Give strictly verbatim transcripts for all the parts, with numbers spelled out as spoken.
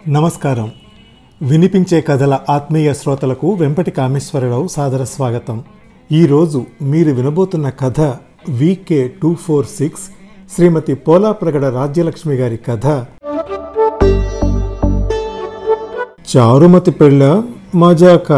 నమస్కారం. వినిపించే కథల ఆత్మీయ శ్రోతలకు వెంపటి కామేశ్వరరావు సాదర స్వాగతం. ఈరోజు మీరు వినబోతున్న కథ V K two four six Shrimati Polapragada Rajyalakshmi గారి కథ చారుమతి పెళ్ళ మజాక.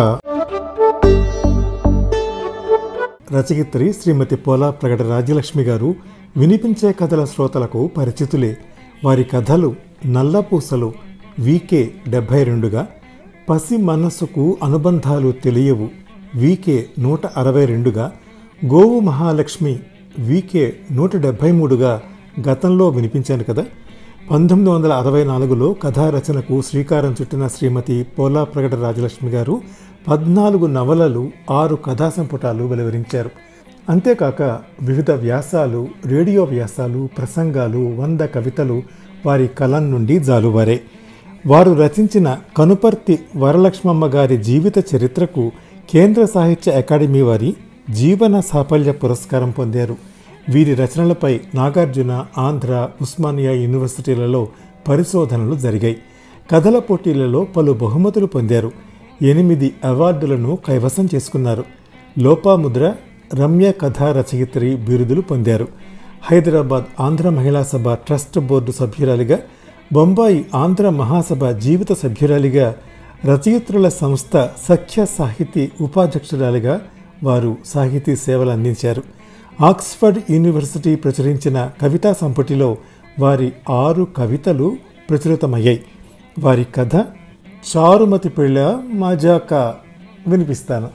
రచయిత్రి శ్రీమతి పోలాప్రగడ రాజ్యలక్ష్మి గారు వినిపించే కథల శ్రోతలకు పరిచితులే. వారి కథలు నల్లపూసలు వీకే డెబ్భై రెండుగా, పసి మనస్సుకు అనుబంధాలు తెలియవు వీకే నూట అరవై రెండుగా, గోవు మహాలక్ష్మి వీకే నూట డెబ్భై మూడుగా గతంలో వినిపించాను కదా. పంతొమ్మిది వందల అరవై నాలుగులో కథా రచనకు శ్రీకారం చుట్టిన శ్రీమతి పోలాప్రగడ రాజలక్ష్మి గారు పద్నాలుగు నవలలు, ఆరు కథా సంపుటాలు వెలువరించారు. అంతేకాక వివిధ వ్యాసాలు, రేడియో వ్యాసాలు, ప్రసంగాలు, వంద కవితలు వారి కలం నుండి జాలువారే. వారు రచించిన కనుపర్తి వరలక్ష్మమ్మ గారి జీవిత చరిత్రకు కేంద్ర సాహిత్య అకాడమీ వారి జీవన సాఫల్య పురస్కారం పొందారు. వీరి రచనలపై నాగార్జున, ఆంధ్ర, ఉస్మానియా యూనివర్సిటీలలో పరిశోధనలు జరిగాయి. కథల పోటీలలో పలు బహుమతులు పొందారు. ఎనిమిది అవార్డులను కైవసం చేసుకున్నారు. లోపాముద్ర, రమ్య కథా రచయిత్రి బిరుదులు పొందారు. హైదరాబాద్ ఆంధ్ర మహిళా సభ ట్రస్ట్ బోర్డు సభ్యురాలిగా, బొంబాయి ఆంధ్ర మహాసభ జీవిత సభ్యురాలిగా, రచయిత్రుల సంస్థ సఖ్య సాహితీ ఉపాధ్యక్షురాలిగా వారు సాహితీ సేవలు అందించారు. ఆక్స్ఫర్డ్ యూనివర్సిటీ ప్రచురించిన కవితా సంపుటిలో వారి ఆరు కవితలు ప్రచురితమయ్యాయి. వారి కథ చారుమతి పెళ్ళ మజాక వినిపిస్తాను.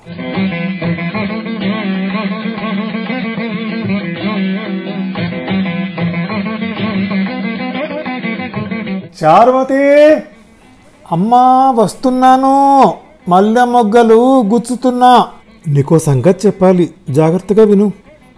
చారుమతి, అమ్మా వస్తున్నాను, మల్లె మొగ్గలు గుచ్చుతున్నా. నీకో సంగతి చెప్పాలి, జాగ్రత్తగా విను.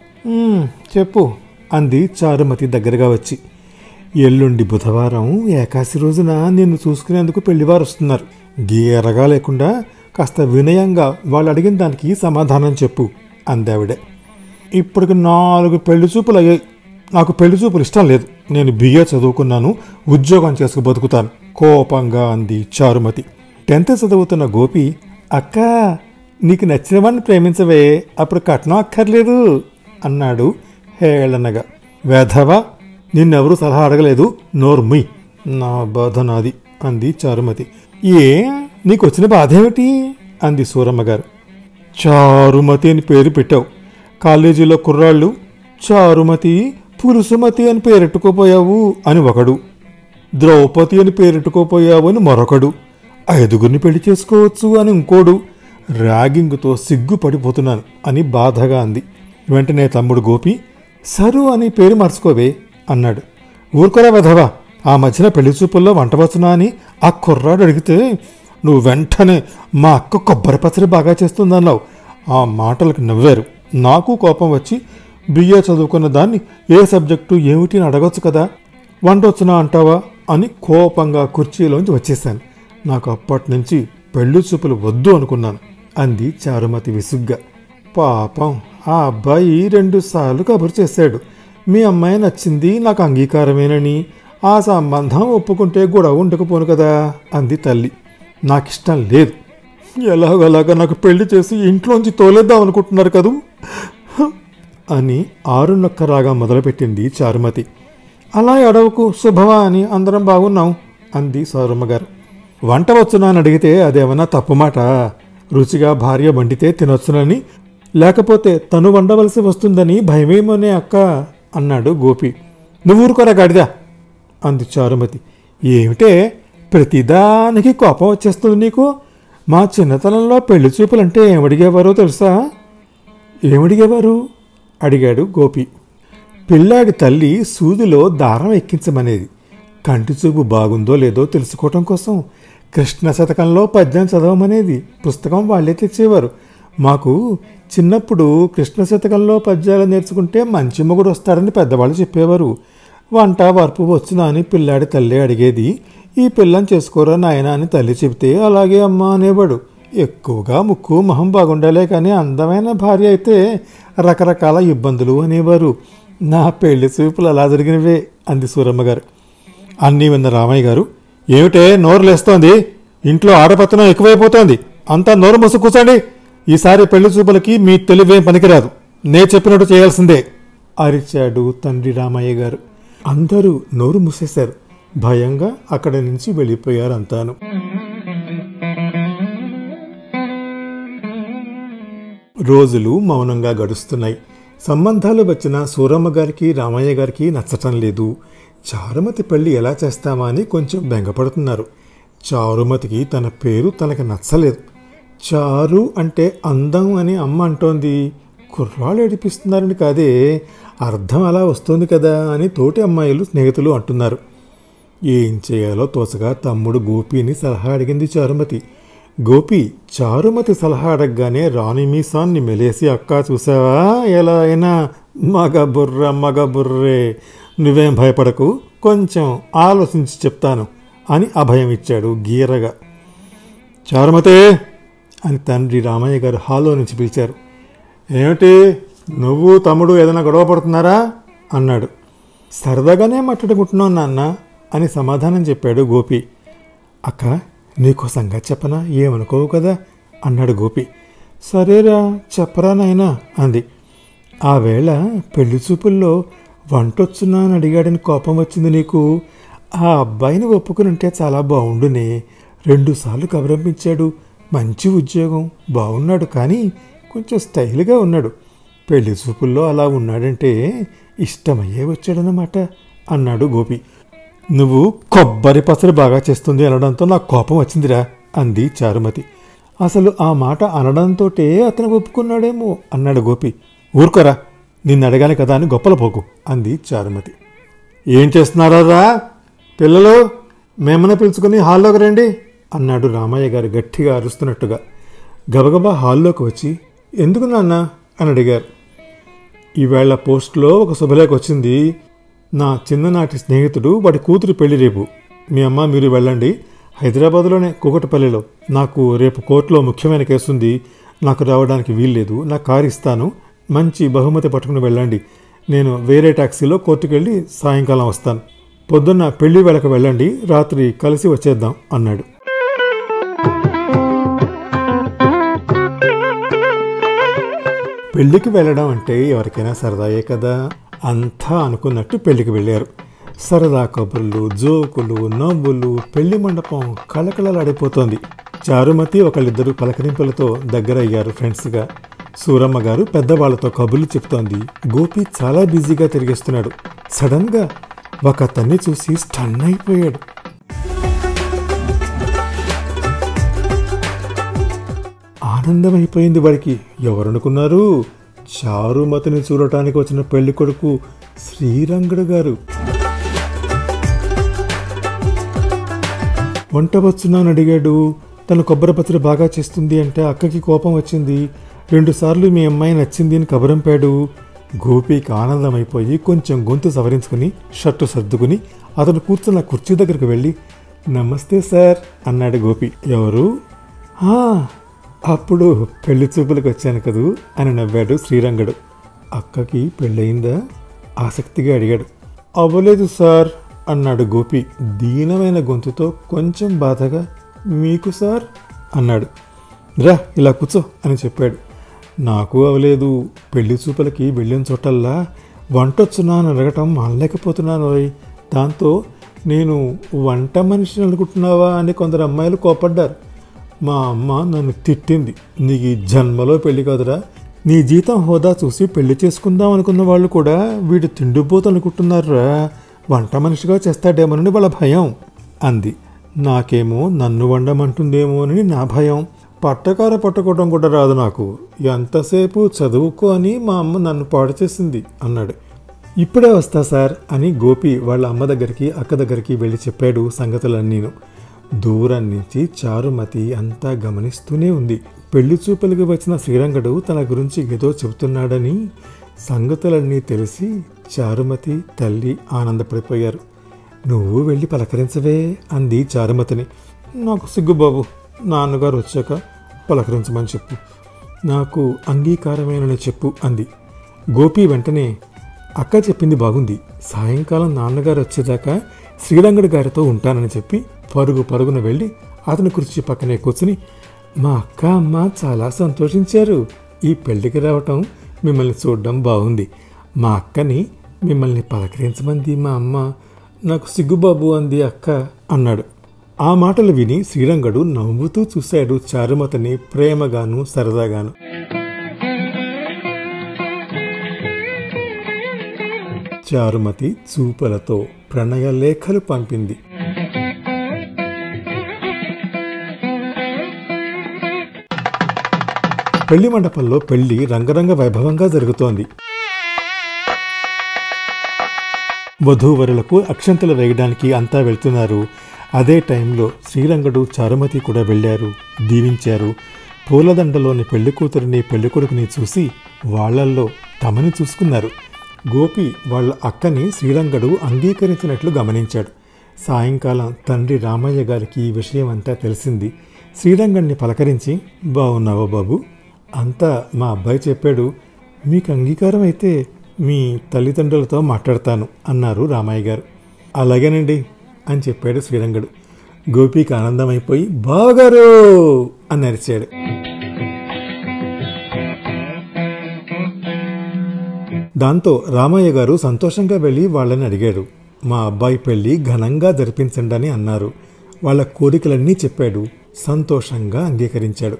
చెప్పు అంది చారుమతి దగ్గరగా వచ్చి. ఎల్లుండి బుధవారం ఏకాశి రోజున నిన్ను చూసుకునేందుకు పెళ్లివారు వస్తున్నారు. గీరగా లేకుండా కాస్త వినయంగా వాళ్ళు అడిగిన దానికి సమాధానం చెప్పు అందావిడ. ఇప్పటికి నాలుగు పెళ్లి చూపులు అయ్యాయి. నాకు పెళ్లి చూపులు ఇష్టం లేదు. నేను బిఏ చదువుకున్నాను, ఉద్యోగం చేసుకు బతుకుతాను కోపంగా అంది చారుమతి. టెన్త్ చదువుతున్న గోపి, అక్క నీకు నచ్చిన వాడిని ప్రేమించవే, అప్పుడు కట్నం అక్కర్లేదు అన్నాడు హేళనగా. వేధవా, నిన్నెవరూ సలహా అడగలేదు, నోర్ముయ్, నా బాధ నాది అంది చారుమతి. ఏ నీకు వచ్చిన బాధ ఏమిటి అంది సూరమ్మగారు. చారుమతి అని పేరు పెట్టావు, కాలేజీలో కుర్రాళ్ళు చారుమతి, పురుషుమతి అని పేరెట్టుకోపోయావు అని ఒకడు, ద్రౌపది అని పేరెట్టుకోపోయావు అని మరొకడు, ఐదుగురిని పెళ్లి చేసుకోవచ్చు అని ఇంకోడు. ర్యాగింగ్తో సిగ్గుపడిపోతున్నాను అని బాధగా అంది. వెంటనే తమ్ముడు గోపి, సరు అని పేరు మార్చుకోవే అన్నాడు. ఊరుకోరా వెధవా, ఆ మధ్యన పెళ్లి చూపుల్లో వంట వచ్చునా అని ఆ కుర్రాడు అడిగితే నువ్వు వెంటనే మా అక్క కొబ్బరి పచ్చడి బాగా చేస్తుందన్నావు. ఆ మాటలకు నవ్వారు. నాకు కోపం వచ్చి, బిఏ చదువుకున్న దాన్ని ఏ సబ్జెక్టు ఏమిటి అని అడగొచ్చు కదా, వంట వచ్చునా అంటావా అని కోపంగా కుర్చీలోంచి వచ్చేసాను. నాకు అప్పటి నుంచి పెళ్లి చూపులు వద్దు అనుకున్నాను అంది చారుమతి విసుగ్గా. పాపం, ఆ అబ్బాయి రెండు సార్లు కబురు చేశాడు. మీ అమ్మాయి నచ్చింది, నాకు అంగీకారమేనని, ఆ సంబంధం ఒప్పుకుంటే గొడవ ఉండకపోను కదా అంది తల్లి. నాకిష్టం లేదు. ఎలాగలాగా నాకు పెళ్లి చేసి ఇంట్లోంచి తోలేద్దాం అనుకుంటున్నారు కదూ అని ఆరునొక్క రాగా మొదలుపెట్టింది చారుమతి. అలా అడవకు శుభవా అని అందరం బాగున్నాం అంది సౌరమ్మగారు. వంట వచ్చునా అని అడిగితే అదేమన్నా తప్పు మాట? రుచిగా భార్య వండితే తినొచ్చునని, లేకపోతే తను వండవలసి వస్తుందని భయమేమోనే అక్క అన్నాడు గోపి. నువ్వు ఊరుకోరా గాడిదా అంది చారుమతి. ఏమిటే ప్రతిదానికి కోపం వచ్చేస్తుంది నీకు? మా చిన్నతనంలో పెళ్లి చూపులంటే ఏమడిగేవారో తెలుసా? ఏమడిగేవారు అడిగాడు గోపి. పిల్లాడి తల్లి సూదిలో దారం ఎక్కించమనేది. కంటి చూపు బాగుందో లేదో తెలుసుకోవటం కోసం కృష్ణ శతకంలో పద్యం చదవమనేది. పుస్తకం వాళ్లే తెచ్చేవారు. మాకు చిన్నప్పుడు కృష్ణ శతకంలో పద్యాలు నేర్చుకుంటే మంచి మొగుడు వస్తాడని పెద్దవాళ్ళు చెప్పేవారు. వంట వరపు వచ్చునా అని పిల్లాడి తల్లి అడిగేది. ఈ పిల్లని చేసుకోరా నాయన అని తల్లి చెబితే అలాగే అమ్మ అనేవాడు. ఎక్కువగా ముక్కు మొహం బాగుండాలే కానీ అందమైన భార్య అయితే రకరకాల ఇబ్బందులు అనేవారు. నా పెళ్లి చూపులు అలా జరిగినవే అంది సూరమ్మగారు. అన్నీ విన్న రామయ్య గారు, ఏమిటే నోరు లేస్తోంది? ఇంట్లో ఆడపత్తనం ఎక్కువైపోతోంది. అంతా నోరు మూసు కూర్చోండి. ఈసారి పెళ్లి చూపులకి మీ తెలివేం పనికిరాదు. నే చెప్పినట్టు చేయాల్సిందే అరిచాడు తండ్రి రామయ్య గారు. అందరూ నోరు మూసేశారు. భయంగా అక్కడి నుంచి వెళ్ళిపోయారు అంతాను. రోజులు మౌనంగా గడుస్తున్నాయి. సంబంధాలు వచ్చిన సూరమ్మ గారికి రామయ్య గారికి నచ్చటం లేదు. చారుమతి పెళ్లి ఎలా చేస్తామా అని కొంచెం బెంగపడుతున్నారు. చారుమతికి తన పేరు తనకి నచ్చలేదు. చారు అంటే అందం అని అమ్మ అంటోంది. కుర్రాళ్ళు ఏడిపిస్తున్నారని కాదే, అర్థం అలా వస్తుంది కదా అని తోటి అమ్మాయిలు స్నేహితులు అంటున్నారు. ఏం చేయాలో తోచగా తమ్ముడు గోపిని సలహా అడిగింది చారుమతి. గోపి చారుమతి సలహా అడగగానే రాణి మీసాన్ని మెలేసి, అక్కా చూసావా ఎలా అయినా మగ బుర్ర మగ బుర్రే, నువ్వేం భయపడకు, కొంచెం ఆలోచించి చెప్తాను అని అభయం ఇచ్చాడు గీరగా. చారుమతే అని తండ్రి రామయ్య గారు హాల్లో నుంచి పిలిచారు. ఏమిటి నువ్వు తమ్ముడు ఏదైనా గొడవ పడుతున్నారా అన్నాడు. సరదాగానే మాట్లాడుకుంటున్నావు నాన్న అని సమాధానం చెప్పాడు గోపి. అక్క నీకో సంగతి చెప్పనా, ఏమనుకోవు కదా అన్నాడు గోపి. సరేరా చెప్పరా నాయనా అంది. ఆ వేళ పెళ్లి చూపుల్లో వంటొచ్చున్నా అని అడిగాడని కోపం వచ్చింది నీకు. ఆ అబ్బాయిని ఒప్పుకుని ఉంటే చాలా బాగుండునే. రెండుసార్లు కబురంపించాడు. మంచి ఉద్యోగం, బాగున్నాడు, కానీ కొంచెం స్టైల్గా ఉన్నాడు. పెళ్లి చూపుల్లో అలా ఉన్నాడంటే ఇష్టమయ్యే వచ్చాడనమాట అన్నాడు గోపి. నువ్వు కొబ్బరి పసరు బాగా చేస్తుంది అనడంతో నాకు కోపం వచ్చిందిరా అంది చారుమతి. అసలు ఆ మాట అనడంతోటే అతను ఒప్పుకున్నాడేమో అన్నాడు గోపి. ఊరుకోరా, నిన్ను అడగాలి కదా అని గొప్పలపోకు అంది చారుమతి. ఏం చేస్తున్నారా పిల్లలు, మేమన పిలుచుకుని హాల్లోకి రండి అన్నాడు రామయ్య గారు గట్టిగా అరుస్తున్నట్టుగా. గబగబా హాల్లోకి వచ్చి ఎందుకు నాన్న అని అడిగారు. ఈవేళ పోస్ట్లో ఒక శుభలేఖ వచ్చింది. నా చిన్ననాటి స్నేహితుడు వాడి కూతురు పెళ్లి రేపు. మీ అమ్మ మీరు వెళ్ళండి. హైదరాబాద్లోనే కూకటపల్లిలో నాకు రేపు కోర్టులో ముఖ్యమైన కేసు ఉంది. నాకు రావడానికి వీల్లేదు. నా కారు ఇస్తాను, మంచి బహుమతి పట్టుకుని వెళ్ళండి. నేను వేరే ట్యాక్సీలో కోర్టుకు వెళ్ళి సాయంకాలం వస్తాను. పొద్దున్న పెళ్లి వేళకు వెళ్ళండి, రాత్రి కలిసి వచ్చేద్దాం అన్నాడు. పెళ్లికి వెళ్ళడం అంటే ఎవరికైనా సరదాయే కదా. అంతా అనుకున్నట్టు పెళ్లికి వెళ్ళారు. సరదా కబుర్లు, జోకులు, నవ్వులు, పెళ్లి మండపం కళకళలాడిపోతోంది. చారుమతి ఒకళ్ళిద్దరు పలకరింపులతో దగ్గర అయ్యారు ఫ్రెండ్స్గా. సూరమ్మ గారు పెద్దవాళ్లతో కబుర్లు చెప్తోంది. గోపి చాలా బిజీగా తిరిగేస్తున్నాడు. సడన్గా ఒక అతన్ని చూసి స్టన్ అయిపోయాడు. ఆనందమైపోయింది వాడికి. ఎవరనుకున్నారు? చారుమతిని చూడటానికి వచ్చిన పెళ్లి కొడుకు శ్రీరంగడు గారు. వంట వచ్చున్నాను అడిగాడు. తను కొబ్బరి పచ్చడి బాగా చేస్తుంది అంటే అక్కకి కోపం వచ్చింది. రెండుసార్లు మీ అమ్మాయి నచ్చింది అని కబురంపాడు. గోపికి ఆనందమైపోయి కొంచెం గొంతు సవరించుకుని షర్టు సర్దుకుని అతను కూర్చున్న కుర్చీ దగ్గరికి వెళ్ళి నమస్తే సార్ అన్నాడు గోపి. ఎవరు? అప్పుడు పెళ్లి చూపులకు వచ్చాను కదూ అని నవ్వాడు శ్రీరంగడు. అక్కకి పెళ్ళయిందా ఆసక్తిగా అడిగాడు. అవ్వలేదు సార్ అన్నాడు గోపి దీనమైన గొంతుతో కొంచెం బాధగా. మీకు సార్ అన్నాడు. రా ఇలా కూర్చో అని చెప్పాడు. నాకు అవలేదు. పెళ్లి చూపులకి వెళ్ళిన చోటల్లా వంటొచ్చున్నాను అడగటం మానలేకపోతున్నాను. దాంతో నేను వంట మనిషిని అనుకుంటున్నావా అని కొందరు అమ్మాయిలు కోపడ్డారు. మా అమ్మ నన్ను తిట్టింది. నీకు ఈ జన్మలో పెళ్లి కాదురా, నీ జీతం హోదా చూసి పెళ్లి చేసుకుందాం అనుకున్న వాళ్ళు కూడా వీడు తిండిపోతు అనుకుంటున్నారా, వంట మనిషిగా చేస్తాడేమోనని వాళ్ళ భయం అంది. నాకేమో నన్ను వండమంటుందేమో అని నా భయం. పట్టకార పట్టుకోవడం కూడా రాదు నాకు. ఎంతసేపు చదువుకో అని మా అమ్మ నన్ను పాడు చేసింది అన్నాడు. ఇప్పుడే వస్తా సార్ అని గోపి వాళ్ళ అమ్మ దగ్గరికి అక్క దగ్గరికి వెళ్ళి చెప్పాడు సంగతులన్నీను. దూరం నుంచి చారుమతి అంతా గమనిస్తూనే ఉంది. పెళ్లి చూపులకి వచ్చిన శ్రీరంగడు తన గురించి ఏదో చెబుతున్నాడని సంగతులన్నీ తెలిసి చారుమతి తల్లి ఆనందపడిపోయారు. నువ్వు వెళ్ళి పలకరించవే అంది చారుమతిని. నాకు సిగ్గుబాబు, నాన్నగారు వచ్చాక పలకరించమని చెప్పు, నాకు అంగీకారమేనని చెప్పు అంది. గోపి వెంటనే అక్క చెప్పింది బాగుంది, సాయంకాలం నాన్నగారు వచ్చేదాకా శ్రీరంగడు గారితో ఉంటానని చెప్పి పరుగు పరుగున వెళ్ళి అతని కుర్చీ పక్కనే కూర్చుని, మా అక్క అమ్మ చాలా సంతోషించారు. ఈ పెళ్లికి రావటం, మిమ్మల్ని చూడడం బాగుంది. మా అక్కని మిమ్మల్ని పలకరించమంది మా అమ్మ. నాకు సిగ్గుబాబు అంది అక్క అన్నాడు. ఆ మాటలు విని శ్రీరంగడు నవ్వుతూ చూశాడు చారుమతిని ప్రేమగాను సరదాగాను. చారుమతి చూపులతో ప్రణయ లేఖలు పంపింది. పెళ్లి మండపంలో పెళ్లి రంగరంగ వైభవంగా జరుగుతోంది. వధూవరులకు అక్షంతలు వేయడానికి అంతా వెళ్తున్నారు. అదే టైంలో శ్రీరంగడు చారుమతి కూడా వెళ్లారు, దీవించారు. పూలదండలోని పెళ్లి కూతురిని పెళ్లికొడుకుని చూసి వాళ్లల్లో తమని చూసుకున్నారు. గోపి వాళ్ళ అక్కని శ్రీరంగడు అంగీకరించినట్లు గమనించాడు. సాయంకాలం తండ్రి రామయ్య గారికి ఈ విషయం అంతా తెలిసింది. శ్రీరంగడిని పలకరించి, బాగున్నావా బాబు, అంతా మా అబ్బాయి చెప్పాడు. మీకు అంగీకారం అయితే మీ తల్లిదండ్రులతో మాట్లాడతాను అన్నారు రామయ్య గారు. అలాగేనండి అని చెప్పాడు శ్రీరంగడు. గోపికి ఆనందమైపోయి బావగారు అని అరిచాడు. దాంతో రామయ్య గారు సంతోషంగా వెళ్ళి వాళ్ళని అడిగాడు. మా అబ్బాయి పెళ్లి ఘనంగా జరిపించండి అని అన్నారు. వాళ్ళ కోరికలన్నీ చెప్పాడు. సంతోషంగా అంగీకరించాడు.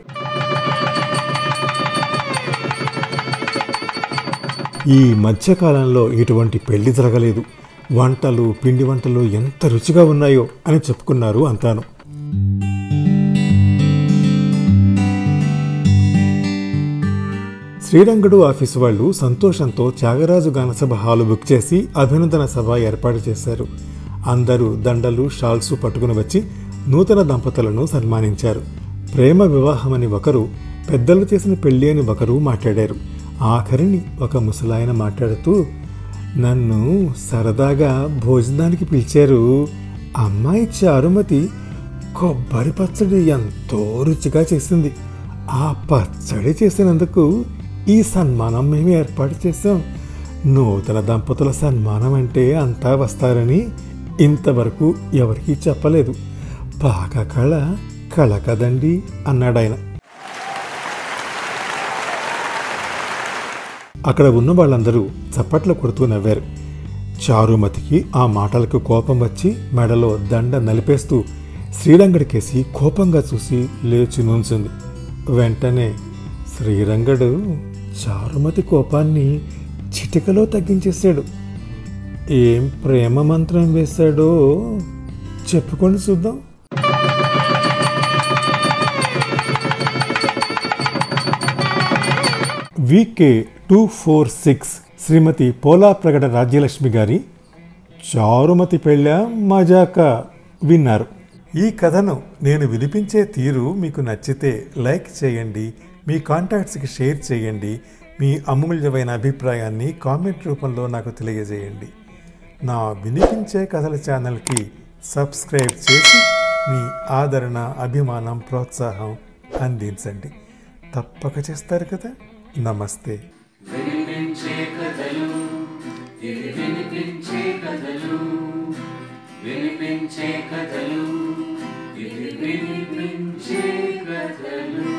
ఈ మధ్యకాలంలో ఇటువంటి పెళ్లి జరగలేదు. వంటలు, పిండి వంటలు ఎంత రుచిగా ఉన్నాయో అని చెప్పుకున్నారు అంతాను. శ్రీరంగడు ఆఫీసు వాళ్ళు సంతోషంతో త్యాగరాజు గానసభ హాలు బుక్ చేసి అభినందన సభ ఏర్పాటు చేశారు. అందరూ దండలు, షాల్సు పట్టుకుని వచ్చి నూతన దంపతులను సన్మానించారు. ప్రేమ వివాహమని ఒకరు, పెద్దలు చేసిన పెళ్లి అని ఒకరు మాట్లాడారు. ఆఖరిని ఒక ముసలాయన మాట్లాడుతూ, నన్ను సరదాగా భోజనానికి పిలిచారు. అమ్మాయి చారుమతి కొబ్బరి పచ్చడి ఎంతో రుచిగా చేసింది. ఆ పచ్చడి చేసినందుకు ఈ సన్మానం మేము ఏర్పాటు చేశాం. నూతన దంపతుల సన్మానం అంటే అంతా వస్తారని ఇంతవరకు ఎవరికీ చెప్పలేదు. పాక కళ కళ కదండి అన్నాడాయన. అక్కడ ఉన్న వాళ్ళందరూ చప్పట్లు కొడుతూ నవ్వారు. చారుమతికి ఆ మాటలకు కోపం వచ్చి మెడలో దండ నలిపేస్తూ శ్రీరంగడికేసి కోపంగా చూసి లేచి నుంచుంది. వెంటనే శ్రీరంగడు చారుమతి కోపాన్ని చిటికలో తగ్గించేశాడు. ఏం ప్రేమ మంత్రం వేశాడో చెప్పుకొని చూద్దాం. V K two four six Shrimati Polapragada Rajyalakshmi గారి చారుమతి పెళ్ళ మజాక విన్నారు. ఈ కథను నేను వినిపించే తీరు మీకు నచ్చితే లైక్ చేయండి, మీ కాంటాక్ట్స్కి షేర్ చేయండి, మీ అమూల్యమైన అభిప్రాయాన్ని కామెంట్ రూపంలో నాకు తెలియజేయండి. నా వినిపించే కథల ఛానల్కి సబ్స్క్రైబ్ చేసి మీ ఆదరణ, అభిమానం, ప్రోత్సాహం అందించండి. తప్పక చేస్తారు కదా. నమస్తే. వినిపించే కథలు, ఇవి వినిపించే కథలు, వినిపించే కథలు, ఇవి వినిపించే కథలు.